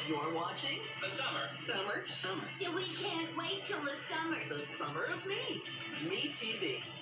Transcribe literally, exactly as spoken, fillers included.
You're watching The summer. Summer. Summer. We can't wait till the summer. The Summer of Me. Me T V.